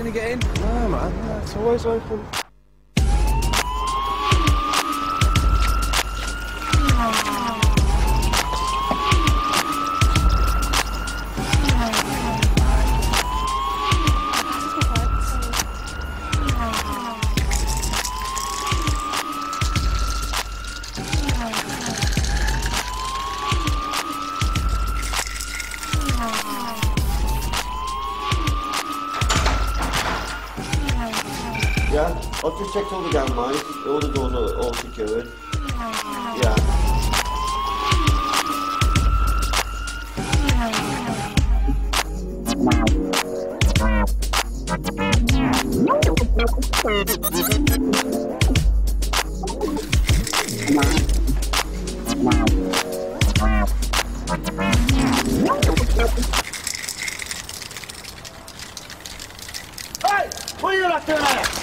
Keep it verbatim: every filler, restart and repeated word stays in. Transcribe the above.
going to get in? No, man, no, it's always open. Yeah, I've just checked all the gangways, all the doors are all secured. Yeah. Hey! What are you not doing there?